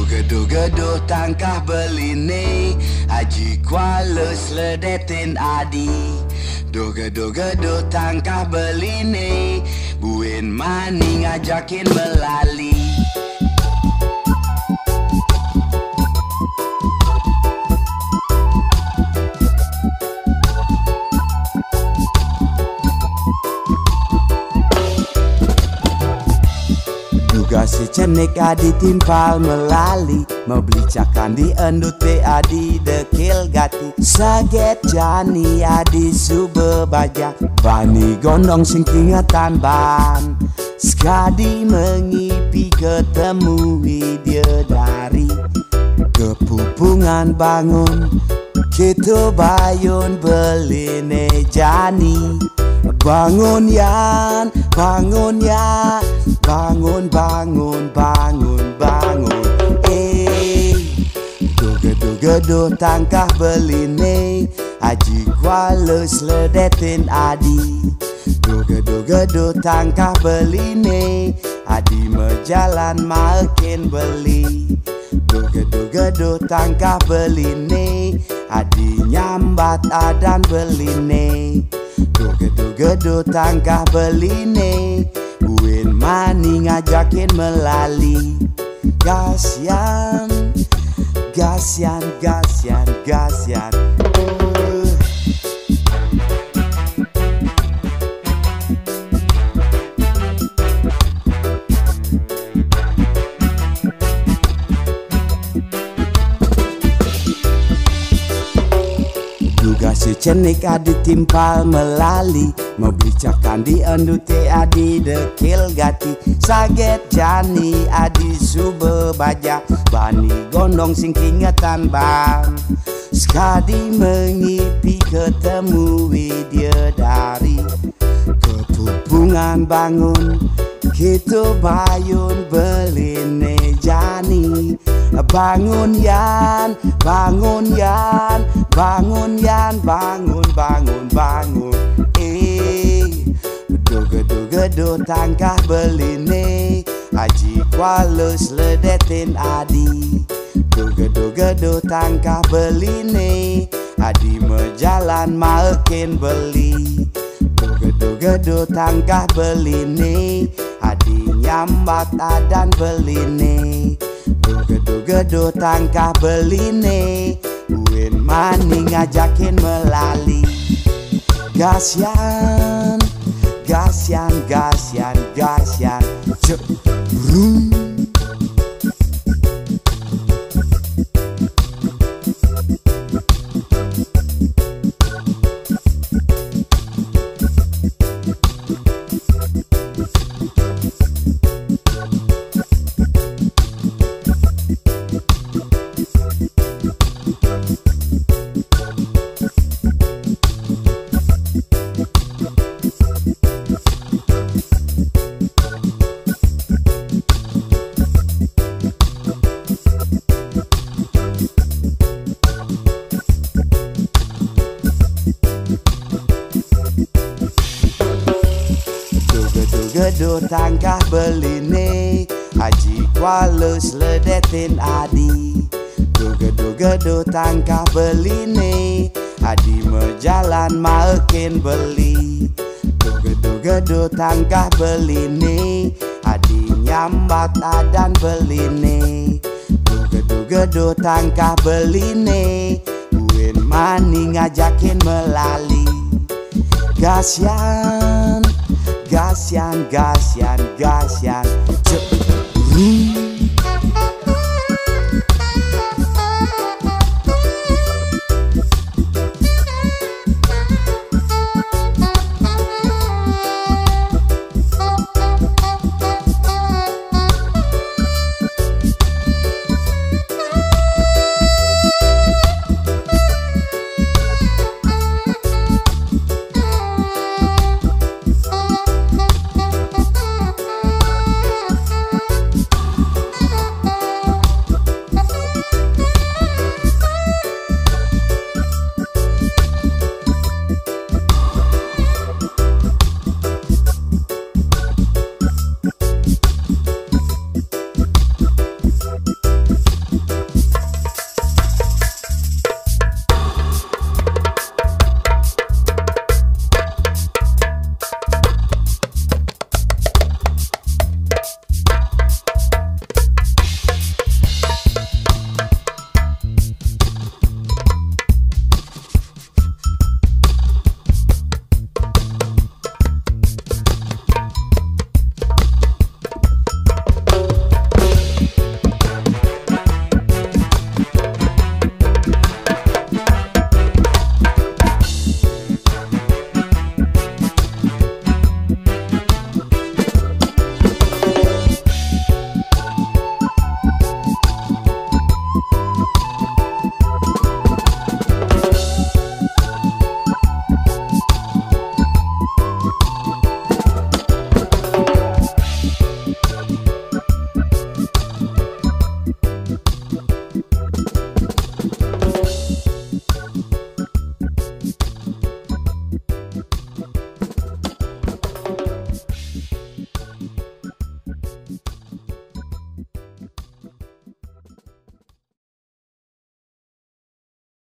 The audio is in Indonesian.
Geduh-geduh tangkah beline Haji Kuala seledetin adi Geduh-geduh tangkah beline Buin mani ngajakin melali Duga si cenik adi timpal melali Membeli cakan di endut te adi dekil gati Saget jani adi sube bajak Bani gondong sing kingatan ban Sekadi mengipi ketemu dia dari Kepupungan bangun Kita bayun beline jani Bangun yan, bangun ya Bangun, bangun, bangun, bangun Geduh-geduh tangkah beline Haji Kuala seledetin adi Geduh-geduh tangkah beline Adi mejalan makin beli Geduh-geduh tangkah beline Adi nyambat adan beline Geduh-geduh tangkah beline Buin mani ngajakin melali Gasian, gasian, gasian, gasian Duga si cenik adi timpal melali Membeli cakan di endut te adi dekil gati Saget jani adi sube baja Bani gondong sing kingatan ban Sekadi mengipi ketemu dia dari Kepupungan bangun Kita bayun beline jani Bangun yan, bangun yan Bangun yan, bangun, bangun, bangun Geduh-geduh tangkah beline Haji Kuala seledetin adi Geduh-geduh tangkah beline Adi mejalan makin beli Geduh-geduh tangkah beline Adi nyambat adan beline Geduh-geduh tangkah beline Buin mani ngajakin melali Gasian, gasian, gasian, gasian Jebrum Geduh tangkah beline Haji Kuala seledetin adi Geduh tangkah beline Adi mejalan makin beli Geduh tangkah beline Adi nyambat adan beline Geduh tangkah beline Buin mani ngajakin melali Gasian, gasian, gasian, gasian Jebrum